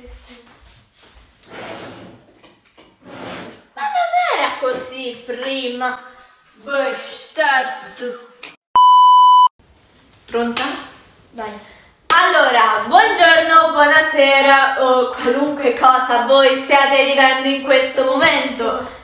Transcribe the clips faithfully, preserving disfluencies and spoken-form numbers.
Ma non era così prima. Bastardo. Pronta? Dai. Allora, buongiorno, buonasera o qualunque cosa voi stiate vivendo in questo momento.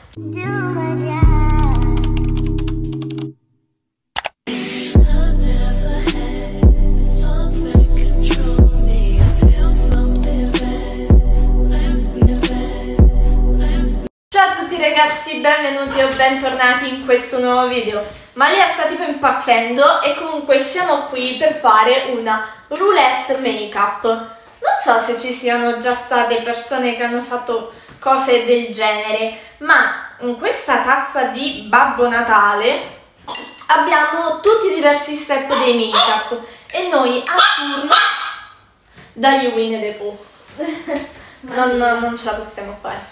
Ciao a tutti ragazzi, benvenuti o bentornati in questo nuovo video. Malia sta tipo impazzendo e comunque siamo qui per fare una roulette make-up. Non so se ci siano già state persone che hanno fatto cose del genere, ma in questa tazza di Babbo Natale abbiamo tutti i diversi step dei make-up e noi a turno dagli Winnie the Pooh. Non, non ce la possiamo fare.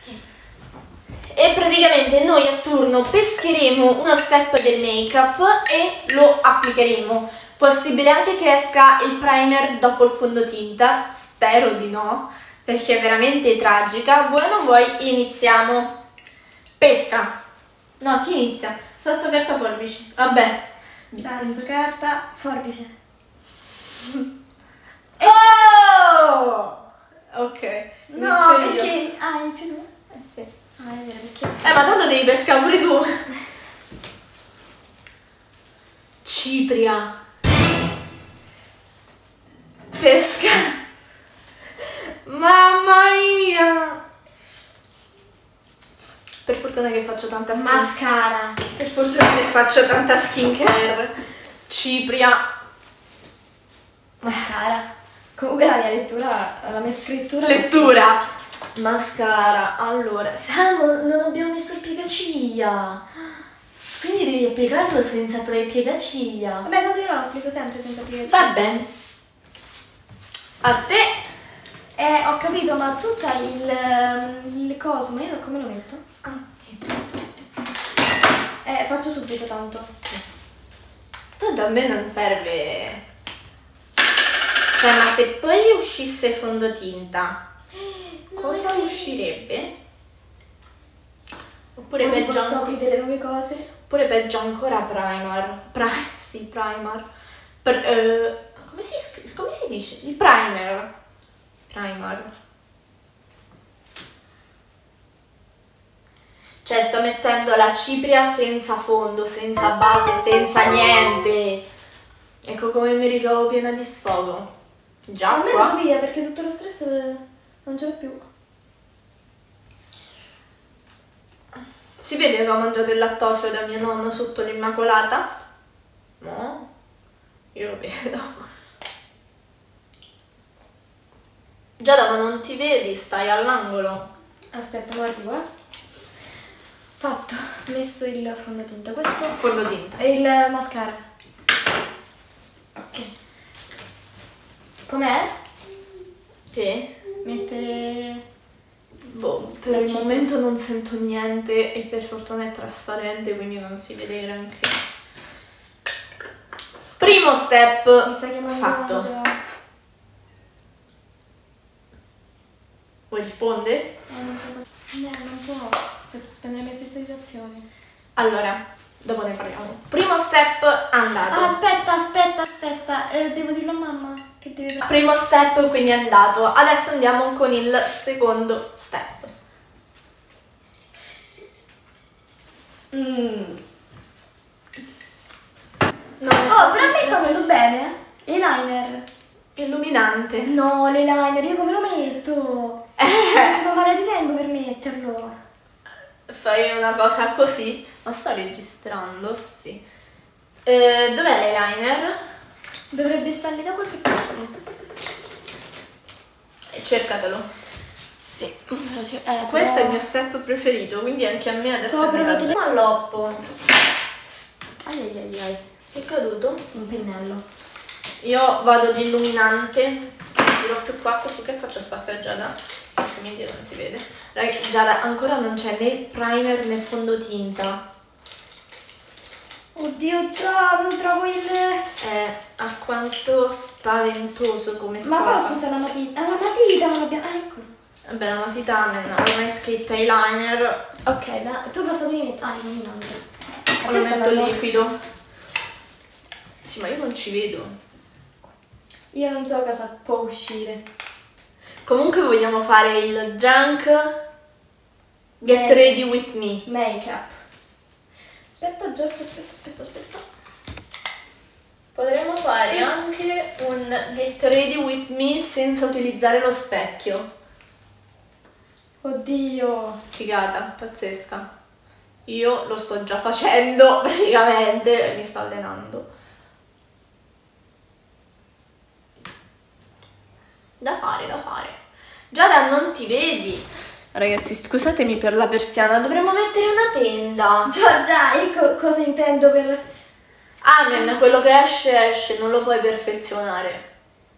E praticamente noi a turno pescheremo uno step del make-up e lo applicheremo. Possibile anche che esca il primer dopo il fondotinta, spero di no, perché è veramente tragica. Vuoi o non vuoi, iniziamo. Pesca. No, chi inizia? Sasso, carta, forbice. Vabbè. Sasso, carta, forbice. Oh! Ok. No, inizio io. perché... Ah, inizio tu? Eh sì. Ah, è vero, perché... Eh, ma tanto devi pescare pure tu. Cipria. Pesca. Mamma mia. Per fortuna che faccio tanta skin. Mascara. Per fortuna che faccio tanta skincare. Cipria. Mascara. Comunque la mia lettura, la mia scrittura... Lettura. Mascara. Allora, Samu, non abbiamo messo il piegaciglia. Quindi devi applicarlo senza il piegaciglia. Vabbè, tanto io lo applico sempre senza piegaciglia. Va bene. A te. Eh, ho capito, ma tu c'hai il, il coso, ma io come lo metto? Ah, sì. Eh, faccio subito tanto. Tanto a me non serve. Cioè, ma se poi uscisse fondotinta, cosa uscirebbe? Oppure O tipo peggio, scopri delle nuove cose. oppure peggio ancora primer. Pri sì, primer. Per, eh, come, si scri- come si dice? Il primer. Primer. Cioè sto mettendo la cipria senza fondo, senza base, senza niente. Ecco come mi ritrovo piena di sfogo. Già A me qua. vado via perché tutto lo stress non ce l'ho più. Si vede che ho mangiato il lattosio da mia nonna sotto l'Immacolata? No? Io lo vedo. Giada, ma non ti vedi? Stai all'angolo. Aspetta, guardi qua. Fatto, ho messo il fondotinta. Questo Fondotinta. è il mascara. Ok. Com'è? Che? Mettere... Boh, per il momento non sento niente e per fortuna è trasparente, quindi non si vede granché. Primo step Mi sta chiamando fatto. Angela. Vuoi rispondere? Eh, non so cosa... Eh, non può. Sto nelle mie stesse situazioni. Allora, dopo ne parliamo. Primo step andato. Ah, aspetta, aspetta, aspetta. Eh, devo dirlo a mamma che deve... Primo step quindi è andato. Adesso andiamo con il secondo step. Mm. Non è Oh, così però a me sta semplice. andando bene. Eyeliner. Illuminante. No, l'eyeliner, io come lo metto? Eh. Ci ho messo male di tempo per metterlo. Fai una cosa così. Ma sto registrando? Sì. Eh, dov'è l'eyeliner? Dovrebbe starli da qualche parte. Eh, cercatelo. Sì. Eh, questo è il mio step preferito, quindi anche a me adesso Copri è la andato tele- bene. Alloppo. Ai ai ai ai. È caduto? Un pennello. Io vado di illuminante, tiro più qua così che faccio spazio a Giada, perché mio Dio non si vede. Ragazzi, Giada, ancora non c'è né primer né fondotinta. Oddio, già, non trovo il... È alquanto spaventoso come Ma cosa. posso usare la matita? Ah, la matita non l'abbiamo... Ah, Vabbè, la matita non ho mai scritto eyeliner. Ok, da, tu cosa devi mettere? Ah, illuminante. A Lo te sta metto dando- liquido. Sì, ma io non ci vedo. Io non so cosa può uscire. Comunque vogliamo fare il drunk get Eh. ready with me. Make-up. Aspetta Giorgio, aspetta, aspetta, aspetta. Potremmo fare anche un get ready with me senza utilizzare lo specchio. Oddio. Figata, pazzesca. Io lo sto già facendo praticamente, mi sto allenando. Da fare, da fare. Giada, non ti vedi? Ragazzi, scusatemi per la persiana, dovremmo mettere una tenda. Giorgia, ecco cosa intendo per... Amen, quello che esce esce, non lo puoi perfezionare.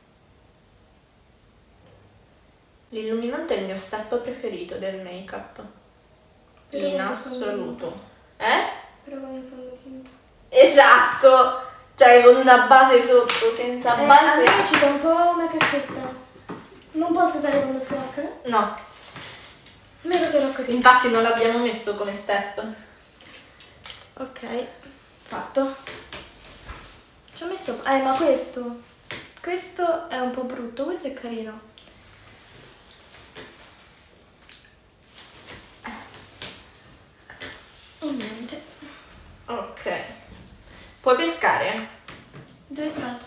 L'illuminante è il mio step preferito del make-up. Però In con il assoluto. Eh? Però con il fondotinta. Esatto! Cioè con una base sotto, senza Eh, a base. me è uscita un po' una cacchetta. Non posso usare quando fuoca? No, A me cos'era così. infatti non l'abbiamo messo come step. Ok, fatto. Ci ho messo... Eh, ma questo... Questo è un po' brutto, questo è carino. E niente. Ok. Puoi pescare? Dove sta?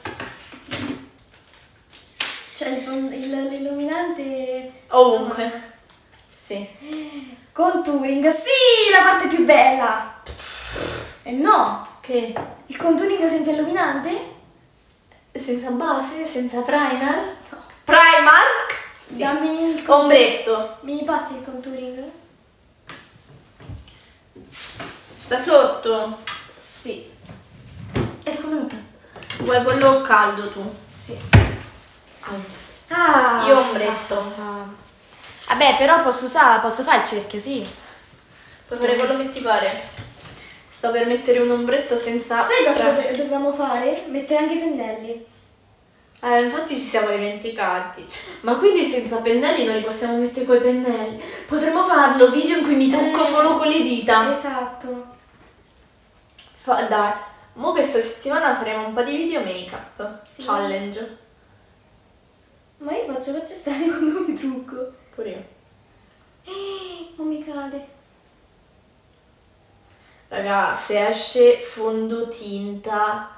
C'è il fon- il- l'illuminante... Ovunque. Sì. Contouring, sì, la parte più bella. E no, Che? il contouring senza illuminante? Senza base? Senza primer? No. Primark? Sì. Dammi il contouring. Ombretto. Mi passi il contouring? Sta sotto? Sì. E come lo prendo? Vuoi quello caldo tu? Sì. Allora. Ah, Io ombretto. ah. Vabbè, però posso usare, posso fare il cerchio, sì. Puoi fare quello che ti pare. Sto per mettere un ombretto senza... Sai cosa Tra- dove- dobbiamo fare? Mettere anche i pennelli. Eh, infatti ci siamo dimenticati. Ma quindi senza pennelli non li possiamo mettere coi pennelli? Potremmo farlo, video in cui mi trucco Eh, solo con le dita. Esatto. Fa- dai, mo questa settimana faremo un po' di video make-up. Sì. Challenge. Ma io faccio facce strane quando mi trucco. Pure io. Eh, non mi cade. Raga, se esce fondotinta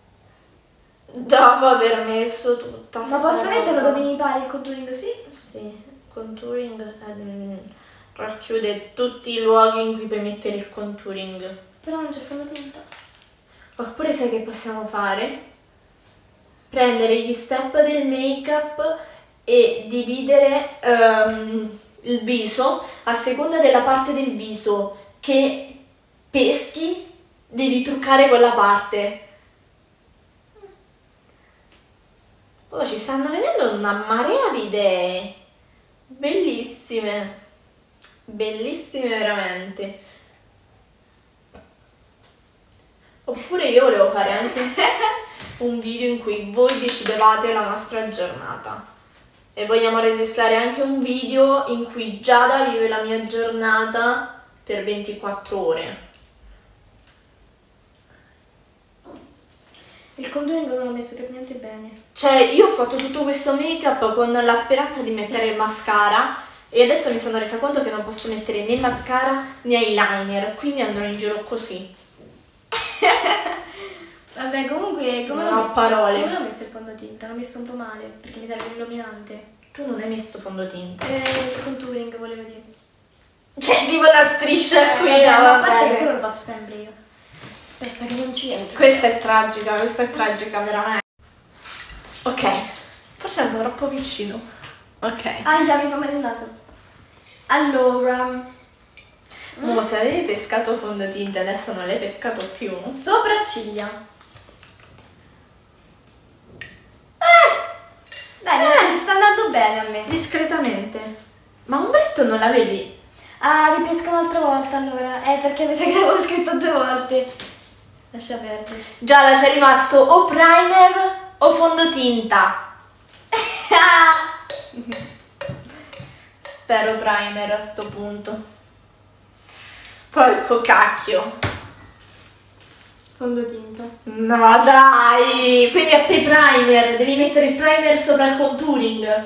dopo aver messo tutta Ma sta posso metterlo roba. dove mi pare il contouring, sì? Sì, contouring ehm, racchiude tutti i luoghi in cui puoi mettere il contouring. Però non c'è fondotinta. Oppure sai che possiamo fare? Prendere gli step del make-up e dividere ehm, il viso a seconda della parte del viso che peschi, devi truccare quella parte. Poi ci stanno vedendo una marea di idee. Bellissime. Bellissime veramente. Oppure io volevo fare anche un video in cui voi decidevate la nostra giornata. E vogliamo registrare anche un video in cui Giada vive la mia giornata per ventiquattro ore. Il contouring non l'ho messo per niente bene. Cioè, io ho fatto tutto questo make-up con la speranza di mettere il mascara e adesso mi sono resa conto che non posso mettere né mascara né eyeliner, quindi andrò in giro così. Vabbè, comunque, come Non l'ho ho messo? parole. Come l'ho messo il fondotinta? L'ho messo un po' male, perché mi serve l'illuminante. Tu non hai messo fondotinta. Eh, il contouring, volevo dire. C'è tipo una striscia Eh, qui, vabbè, no, ma a va parte che bene. quello lo faccio sempre io. Aspetta che non ci entro. Questa è tragica, questa è tragica veramente. Ok, forse è un po' troppo vicino. Ok. Ah, già, mi fa male il naso. Allora, Mo se avevi pescato fondotinta adesso non l'hai pescato più. sopracciglia. Eh! Dai, Eh. mi sta andando bene a me. Discretamente. Ma ombretto non l'avevi? Ah, ripesco un'altra volta allora. Eh, perché mi sa che l'avevo scritto due volte. Lascia perdere. Già, c'è rimasto o primer o fondotinta. Spero primer a sto punto. Porco cacchio. Fondotinta. No dai, quindi a te primer, devi mettere il primer sopra il contouring.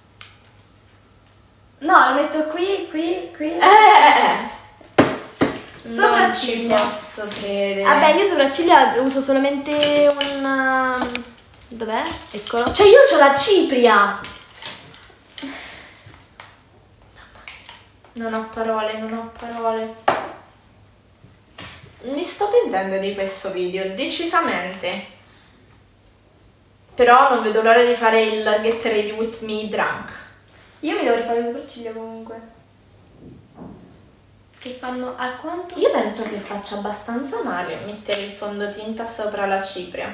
No, lo metto qui, qui, qui. Eh! Sopracciglia. Non ci posso credere. Vabbè, io sopracciglia uso solamente un... Dov'è? Eccolo. Cioè io c'ho la cipria. Non ho parole, non ho parole. Mi sto pentendo di questo video, decisamente. Però non vedo l'ora di fare il Get Ready With Me Drunk. Io mi dovrei fare le sopracciglia comunque. Che fanno alquanto... Io penso che faccia abbastanza male mettere il fondotinta sopra la cipria.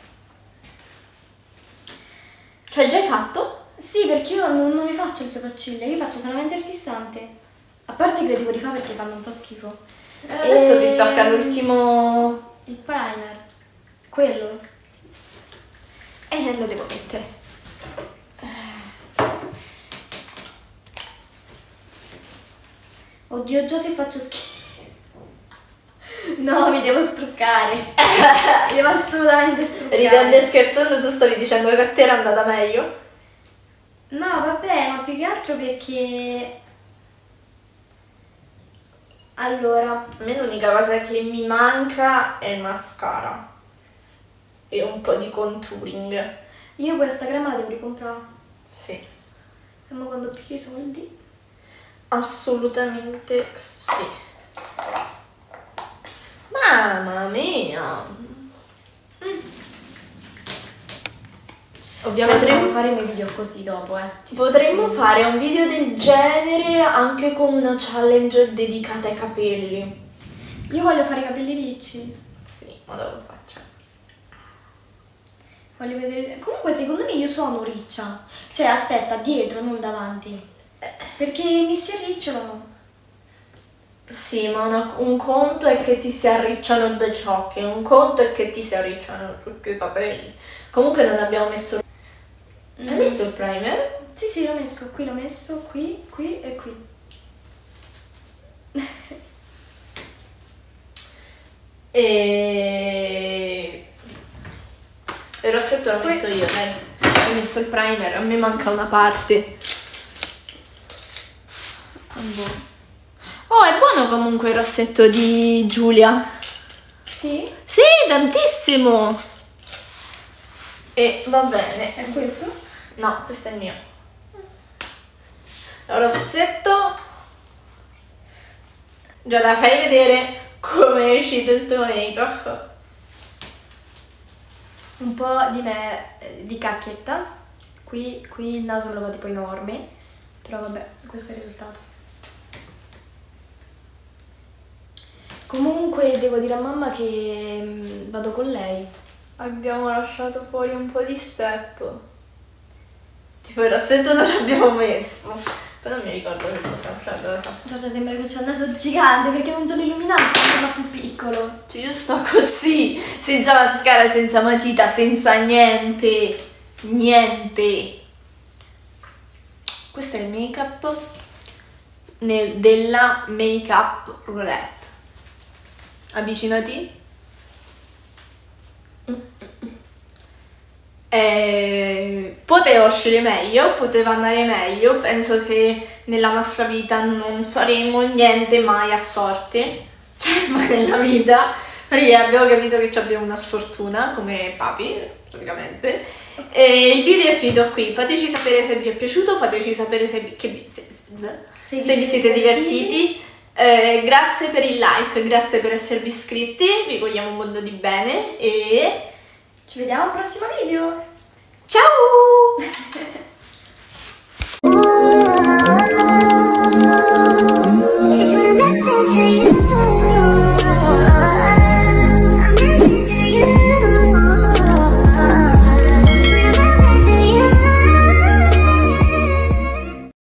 Cioè già hai fatto? Sì, perché io non, non mi faccio le sopracciglia, io faccio solamente il fissante. A parte che le devo rifare perché fanno un po' schifo. Eh, adesso E... ti tocca l'ultimo... Il primer. Quello. E non lo devo mettere. Oddio, già se faccio schifo. No, mi devo struccare. Mi devo assolutamente struccare. Ridendo e scherzando tu stavi dicendo che a te era andata meglio? No, vabbè, ma più che altro perché... Allora... A me l'unica cosa che mi manca è il mascara. E un po' di contouring. Io questa crema la devo ricomprare. Sì. E ma quando picchio i soldi? Assolutamente sì. Mamma mia. Mm. Ovviamente Potremmo- non faremo i video così dopo, eh. Ci Potremmo sto- fare un video del genere anche con una challenge dedicata ai capelli. Io voglio fare i capelli ricci. Sì, ma dove lo faccio? Voglio vedere... Comunque secondo me io sono riccia. Cioè, aspetta, dietro, non davanti. Perché mi si arricciolano. Sì, ma una- un conto è che ti si arricciano due ciocche, un conto è che ti si arricciano tutti i capelli. Comunque non abbiamo messo... Hai messo il primer? Sì, sì, l'ho messo. Qui l'ho messo, qui, qui e qui. E... Il rossetto lo Poi- metto io, dai. Ho messo il primer, a me manca una parte. Oh, è buono comunque il rossetto di Giulia. Sì? Sì, tantissimo. E va bene. È questo? No, questo è il mio. Il rossetto. Giada, fai vedere come è uscito il tuo make-up. Un po' di me, eh, di cacchietta. Qui, qui il naso me lo fa tipo enorme. Però vabbè, questo è il risultato. Comunque devo dire a mamma che mm, vado con lei. Abbiamo lasciato fuori un po' di step. Tipo il rossetto non l'abbiamo messo. Poi non mi ricordo che cosa cosa. Giorgia sembra che c'ho il naso gigante perché non c'ho l'illuminante, sembra più piccolo. Cioè io sto così, senza mascara, senza matita, senza niente. Niente. Questo è il make-up nel- della make-up roulette. Avvicinati. Eh, poteva uscire meglio, poteva andare meglio. Penso che nella nostra vita non faremo niente mai a sorte, cioè mai nella vita, perché abbiamo capito che abbiamo una sfortuna come papi, praticamente. E il video è finito qui. Fateci sapere se vi è piaciuto, fateci sapere se vi, che vi- se- se- Se vi se vi siete siete divertiti. Eh, grazie per il like, grazie per esservi iscritti, vi vogliamo un mondo di bene e Ci vediamo al prossimo video. ciao! It's connected to you.